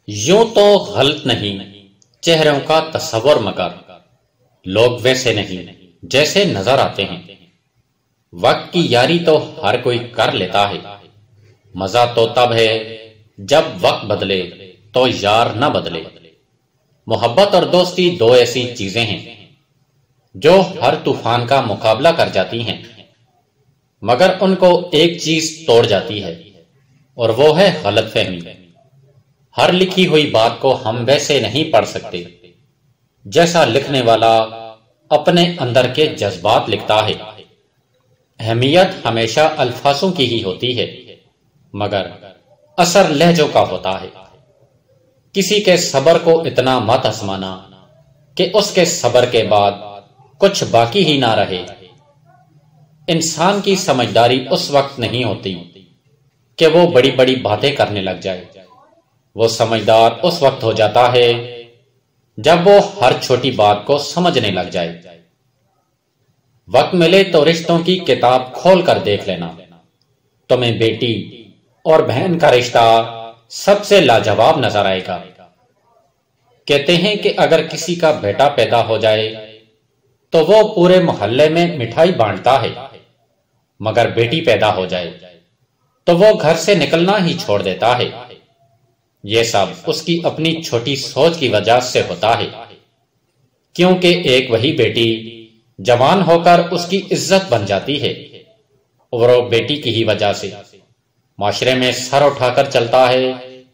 یوں تو غلط نہیں چہروں کا تصور، مگر لوگ ویسے نہیں جیسے نظر آتے ہیں۔ وقت کی یاری تو ہر کوئی کر لیتا ہے، مزہ تو تب ہے جب وقت بدلے تو یار نہ بدلے۔ محبت اور دوستی دو ایسی چیزیں ہیں جو ہر طوفان کا مقابلہ کر جاتی ہیں، مگر ان کو ایک چیز توڑ جاتی ہے اور وہ ہے غلط فہمی۔ ہر لکھی ہوئی بات کو ہم ویسے نہیں پڑھ سکتے جیسا لکھنے والا اپنے اندر کے جذبات لکھتا ہے۔ اہمیت ہمیشہ الفاظوں کی ہی ہوتی ہے، مگر اثر لہجوں کا ہوتا ہے۔ کسی کے صبر کو اتنا مت آزمانا کہ اس کے صبر کے بعد کچھ باقی ہی نہ رہے۔ انسان کی سمجھداری اس وقت نہیں ہوتی کہ وہ بڑی بڑی باتیں کرنے لگ جائے، وہ سمجھدار اس وقت ہو جاتا ہے جب وہ ہر چھوٹی بات کو سمجھنے لگ جائے۔ وقت ملے تو رشتوں کی کتاب کھول کر دیکھ لینا، تمہیں بیٹی اور بہن کا رشتہ سب سے لاجواب نظر آئے گا۔ کہتے ہیں کہ اگر کسی کا بیٹا پیدا ہو جائے تو وہ پورے محلے میں مٹھائی بانٹتا ہے، مگر بیٹی پیدا ہو جائے تو وہ گھر سے نکلنا ہی چھوڑ دیتا ہے۔ یہ سب اس کی اپنی چھوٹی سوچ کی وجہ سے ہوتا ہے، کیونکہ ایک وہی بیٹی جوان ہو کر اس کی عزت بن جاتی ہے، اور وہ بیٹی کی ہی وجہ سے معاشرے میں سر اٹھا کر چلتا ہے،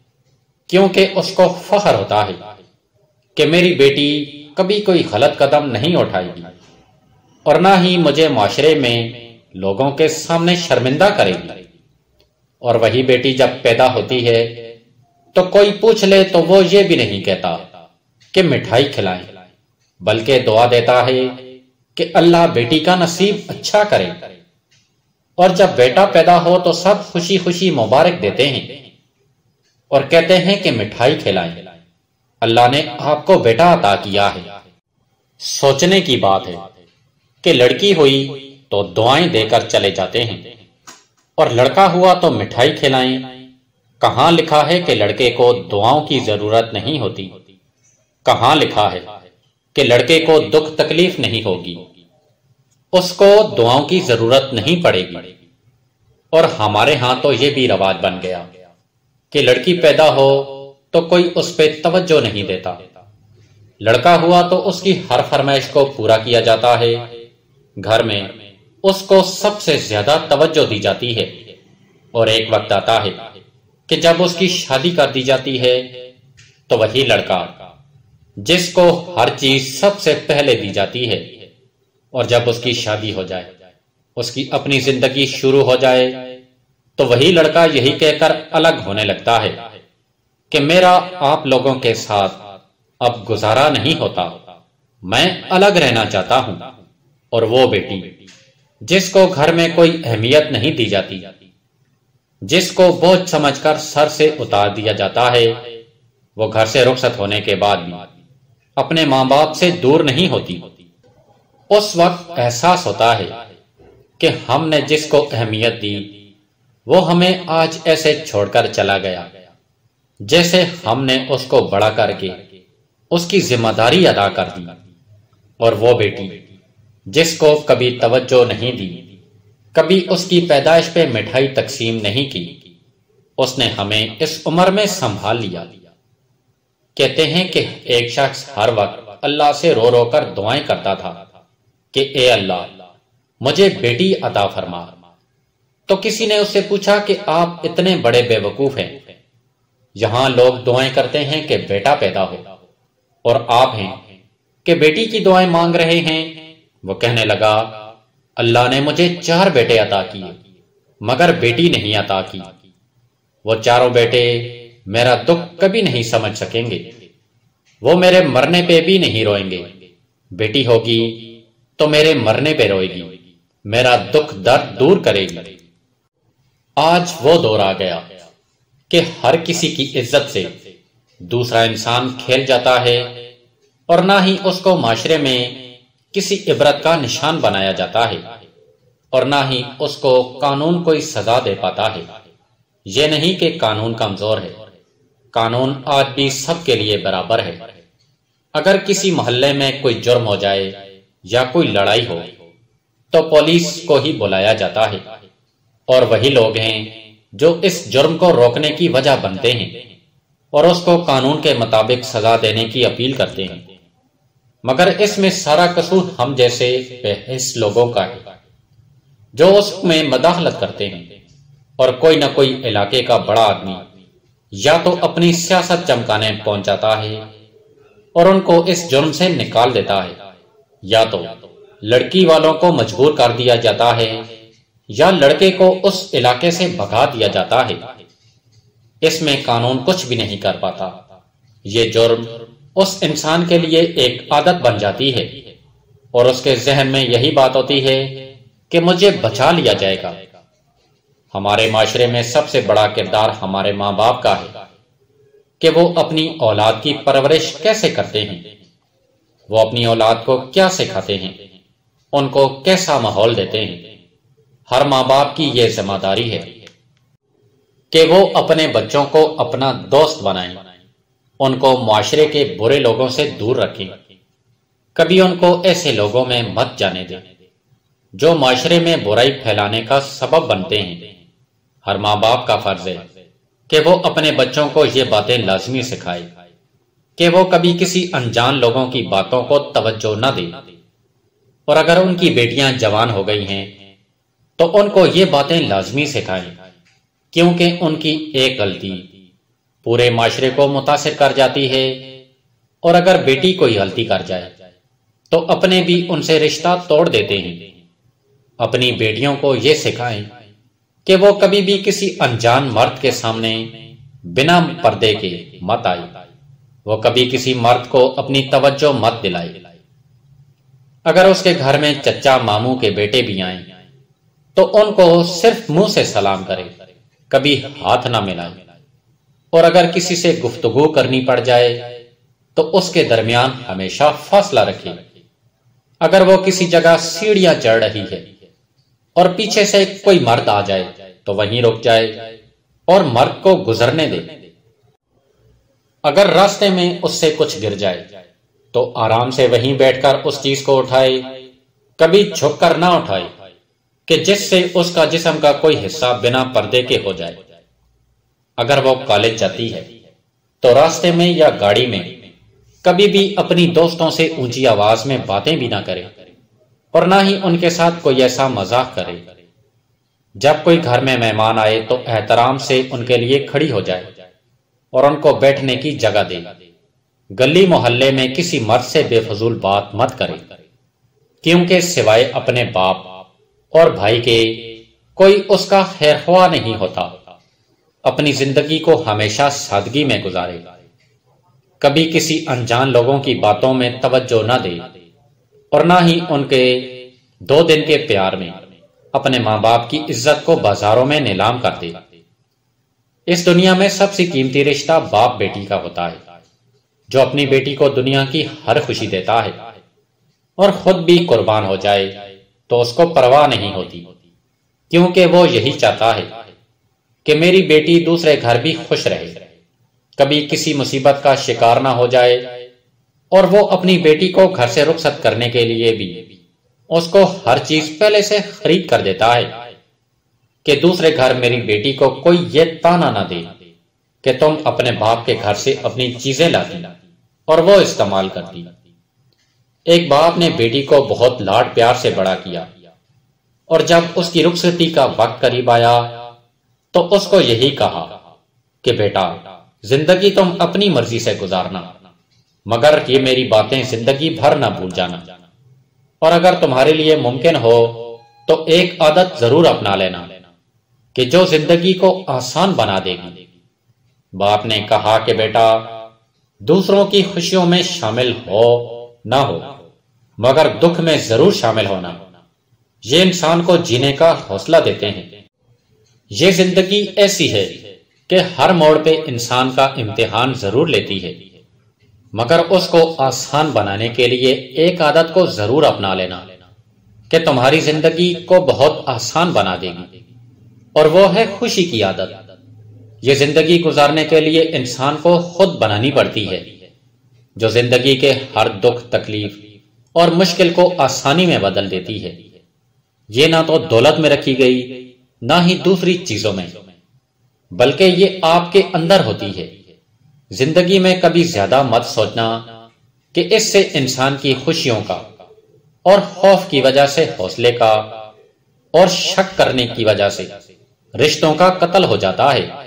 کیونکہ اس کو فخر ہوتا ہے کہ میری بیٹی کبھی کوئی غلط قدم نہیں اٹھائے گی اور نہ ہی مجھے معاشرے میں لوگوں کے سامنے شرمندہ کرے گی۔ اور وہی بیٹی جب پیدا ہوتی ہے تو کوئی پوچھ لے تو وہ یہ بھی نہیں کہتا کہ مٹھائی کھلائیں، بلکہ دعا دیتا ہے کہ اللہ بیٹی کا نصیب اچھا کرے۔ اور جب بیٹا پیدا ہو تو سب خوشی خوشی مبارک دیتے ہیں اور کہتے ہیں کہ مٹھائی کھلائیں، اللہ نے آپ کو بیٹا عطا کیا ہے۔ سوچنے کی بات ہے کہ لڑکی ہوئی تو دعائیں دے کر چلے جاتے ہیں، اور لڑکا ہوا تو مٹھائی کھلائیں۔ کہاں لکھا ہے کہ لڑکے کو دعاؤں کی ضرورت نہیں ہوتی؟ کہاں لکھا ہے کہ لڑکے کو دکھ تکلیف نہیں ہوگی، اس کو دعاؤں کی ضرورت نہیں پڑے گی؟ اور ہمارے ہاں تو یہ بھی رواج بن گیا کہ لڑکی پیدا ہو تو کوئی اس پہ توجہ نہیں دیتا، لڑکا ہوا تو اس کی ہر فرمائش کو پورا کیا جاتا ہے، گھر میں اس کو سب سے زیادہ توجہ دی جاتی ہے۔ اور ایک وقت آتا ہے کہ جب اس کی شادی کر دی جاتی ہے تو وہی لڑکا جس کو ہر چیز سب سے پہلے دی جاتی ہے، اور جب اس کی شادی ہو جائے، اس کی اپنی زندگی شروع ہو جائے، تو وہی لڑکا یہی کہہ کر الگ ہونے لگتا ہے کہ میرا آپ لوگوں کے ساتھ اب گزارا نہیں ہوتا، میں الگ رہنا چاہتا ہوں۔ اور وہ بیٹی جس کو گھر میں کوئی اہمیت نہیں دی جاتی، جس کو بوجھ سمجھ کر سر سے اتار دیا جاتا ہے، وہ گھر سے رخصت ہونے کے بعد بھی اپنے ماں باپ سے دور نہیں ہوتی۔ اس وقت احساس ہوتا ہے کہ ہم نے جس کو اہمیت دی وہ ہمیں آج ایسے چھوڑ کر چلا گیا جیسے ہم نے اس کو بڑا کر کے اس کی ذمہ داری ادا کر دی۔ اور وہ بیٹی جس کو کبھی توجہ نہیں دی، کبھی اس کی پیدائش پہ مٹھائی تقسیم نہیں کی، اس نے ہمیں اس عمر میں سنبھال لیا۔ کہتے ہیں کہ ایک شخص ہر وقت اللہ سے رو رو کر دعائیں کرتا تھا کہ اے اللہ مجھے بیٹی عطا فرما۔ تو کسی نے اس سے پوچھا کہ آپ اتنے بڑے بے وقوف ہیں، یہاں لوگ دعائیں کرتے ہیں کہ بیٹا پیدا ہو، اور آپ ہیں کہ بیٹی کی دعائیں مانگ رہے ہیں۔ وہ کہنے لگا اللہ نے مجھے 4 بیٹے عطا کیے مگر بیٹی نہیں عطا کی، وہ 4 بیٹے میرا دکھ کبھی نہیں سمجھ سکیں گے، وہ میرے مرنے پہ بھی نہیں روئیں گے، بیٹی ہوگی تو میرے مرنے پہ روئے گی، میرا دکھ درد دور کرے گی۔ آج وہ دور آ گیا کہ ہر کسی کی عزت سے دوسرا انسان کھیل جاتا ہے، اور نہ ہی اس کو معاشرے میں کسی عبرت کا نشان بنایا جاتا ہے، اور نہ ہی اس کو قانون کوئی سزا دے پاتا ہے۔ یہ نہیں کہ قانون کمزور ہے، قانون آج بھی سب کے لیے برابر ہے۔ اگر کسی محلے میں کوئی جرم ہو جائے یا کوئی لڑائی ہو تو پولیس کو ہی بلایا جاتا ہے، اور وہی لوگ ہیں جو اس جرم کو روکنے کی وجہ بنتے ہیں اور اس کو قانون کے مطابق سزا دینے کی اپیل کرتے ہیں۔ مگر اس میں سارا قصور ہم جیسے بے حس لوگوں کا ہے جو اس میں مداخلت کرتے ہیں، اور کوئی نہ کوئی علاقے کا بڑا آدمی یا تو اپنی سیاست چمکانے پہنچ جاتا ہے اور ان کو اس جرم سے نکال دیتا ہے، یا تو لڑکی والوں کو مجبور کر دیا جاتا ہے یا لڑکے کو اس علاقے سے بھگا دیا جاتا ہے۔ اس میں قانون کچھ بھی نہیں کر پاتا۔ یہ جرم اس انسان کے لیے ایک عادت بن جاتی ہے اور اس کے ذہن میں یہی بات ہوتی ہے کہ مجھے بچا لیا جائے گا۔ ہمارے معاشرے میں سب سے بڑا کردار ہمارے ماں باپ کا ہے کہ وہ اپنی اولاد کی پرورش کیسے کرتے ہیں، وہ اپنی اولاد کو کیا سکھاتے ہیں، ان کو کیسا ماحول دیتے ہیں۔ ہر ماں باپ کی یہ ذمہ داری ہے کہ وہ اپنے بچوں کو اپنا دوست بنائیں، ان کو معاشرے کے برے لوگوں سے دور رکھیں، کبھی ان کو ایسے لوگوں میں مت جانے دیں جو معاشرے میں برائی پھیلانے کا سبب بنتے ہیں۔ ہر ماں باپ کا فرض ہے کہ وہ اپنے بچوں کو یہ باتیں لازمی سکھائے کہ وہ کبھی کسی انجان لوگوں کی باتوں کو توجہ نہ دے، اور اگر ان کی بیٹیاں جوان ہو گئی ہیں تو ان کو یہ باتیں لازمی سکھائیں، کیونکہ ان کی ایک غلطی پورے معاشرے کو متاثر کر جاتی ہے، اور اگر بیٹی کوئی غلطی کر جائے تو اپنے بھی ان سے رشتہ توڑ دیتے ہیں۔ اپنی بیٹیوں کو یہ سکھائیں کہ وہ کبھی بھی کسی انجان مرد کے سامنے بنا پردے کے مت آئے، وہ کبھی کسی مرد کو اپنی توجہ مت دلائے۔ اگر اس کے گھر میں چچا ماموں کے بیٹے بھی آئیں تو ان کو صرف منہ سے سلام کرے، کبھی ہاتھ نہ ملائے، اور اگر کسی سے گفتگو کرنی پڑ جائے تو اس کے درمیان ہمیشہ فاصلہ رکھے۔ اگر وہ کسی جگہ سیڑھیاں چڑھ رہی ہے اور پیچھے سے کوئی مرد آ جائے تو وہیں رک جائے اور مرد کو گزرنے دے۔ اگر راستے میں اس سے کچھ گر جائے تو آرام سے وہیں بیٹھ کر اس چیز کو اٹھائے، کبھی جھک کر نہ اٹھائے کہ جس سے اس کا جسم کا کوئی حصہ بنا پردے کے ہو جائے۔ اگر وہ کالج جاتی ہے تو راستے میں یا گاڑی میں کبھی بھی اپنی دوستوں سے اونچی آواز میں باتیں بھی نہ کرے، اور نہ ہی ان کے ساتھ کوئی ایسا مذاق کرے۔ جب کوئی گھر میں مہمان آئے تو احترام سے ان کے لیے کھڑی ہو جائے اور ان کو بیٹھنے کی جگہ دے۔ گلی محلے میں کسی مرد سے بے فضول بات مت کرے، کیونکہ سوائے اپنے باپ اور بھائی کے کوئی اس کا خیر خواہ نہیں ہوتا۔ اپنی زندگی کو ہمیشہ سادگی میں گزارے، کبھی کسی انجان لوگوں کی باتوں میں توجہ نہ دے، اور نہ ہی ان کے 2 دن کے پیار میں اپنے ماں باپ کی عزت کو بازاروں میں نیلام کر دے۔ اس دنیا میں سب سے قیمتی رشتہ باپ بیٹی کا ہوتا ہے، جو اپنی بیٹی کو دنیا کی ہر خوشی دیتا ہے اور خود بھی قربان ہو جائے تو اس کو پرواہ نہیں ہوتی، کیونکہ وہ یہی چاہتا ہے کہ میری بیٹی دوسرے گھر بھی خوش رہے، کبھی کسی مصیبت کا شکار نہ ہو جائے، اور وہ اپنی بیٹی کو گھر سے رخصت کرنے کے لیے بھی اس کو ہر چیز پہلے سے خرید کر دیتا ہے کہ دوسرے گھر میری بیٹی کو کوئی یہ تانا نہ دے کہ تم اپنے باپ کے گھر سے اپنی چیزیں لاتی اور وہ استعمال کرتی۔ ایک باپ نے بیٹی کو بہت لاڈ پیار سے بڑا کیا، اور جب اس کی رخصتی کا وقت قریب آیا تو اس کو یہی کہا کہ بیٹا، زندگی تم اپنی مرضی سے گزارنا، مگر یہ میری باتیں زندگی بھر نہ بھول جانا، اور اگر تمہارے لیے ممکن ہو تو ایک عادت ضرور اپنا لینا کہ جو زندگی کو آسان بنا دے گی۔ باپ نے کہا کہ بیٹا، دوسروں کی خوشیوں میں شامل ہو نہ ہو، مگر دکھ میں ضرور شامل ہونا، یہ انسان کو جینے کا حوصلہ دیتے ہیں۔ یہ زندگی ایسی ہے کہ ہر موڑ پہ انسان کا امتحان ضرور لیتی ہے، مگر اس کو آسان بنانے کے لیے ایک عادت کو ضرور اپنا لینا کہ تمہاری زندگی کو بہت آسان بنا دے گی، اور وہ ہے خوشی کی عادت۔ یہ زندگی گزارنے کے لیے انسان کو خود بنانی پڑتی ہے، جو زندگی کے ہر دکھ تکلیف اور مشکل کو آسانی میں بدل دیتی ہے۔ یہ نہ تو دولت میں رکھی گئی، نہ ہی دوسری چیزوں میں، بلکہ یہ آپ کے اندر ہوتی ہے۔ زندگی میں کبھی زیادہ مت سوچنا کہ اس سے انسان کی خوشیوں کا اور خوف کی وجہ سے حوصلے کا اور شک کرنے کی وجہ سے رشتوں کا قتل ہو جاتا ہے۔